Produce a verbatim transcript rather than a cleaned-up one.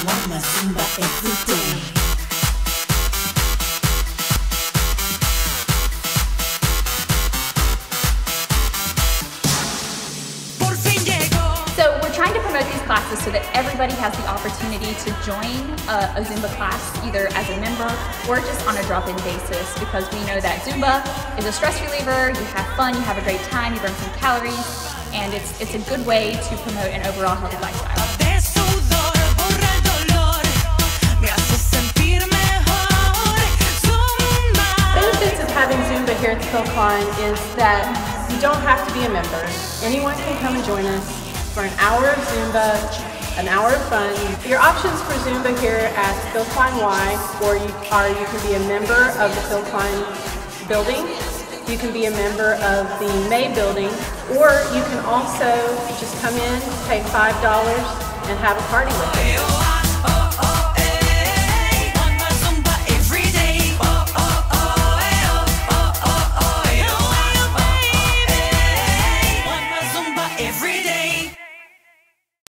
want my Zumba every day. So we're trying to promote these classes so that everybody has the opportunity to join a, a Zumba class either as a member or just on a drop-in basis, because we know that Zumba is a stress reliever, you have fun, you have a great time, you burn some calories, and it's, it's a good way to promote an overall healthy lifestyle. Benefits of having Zumba here at the Phil Cline is that you don't have to be a member. Anyone can come and join us for an hour of Zumba, an hour of fun. Your options for Zumba here at Phil Cline Y, or you are you can be a member of the Phil Cline building, you can be a member of the May building, or you can also just come in, pay five dollars, and have a party with us.